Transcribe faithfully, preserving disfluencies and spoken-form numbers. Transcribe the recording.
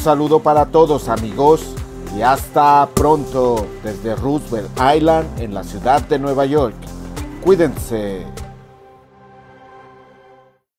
saludo para todos, amigos, y hasta pronto desde Roosevelt Island en la ciudad de Nueva York. Cuídense.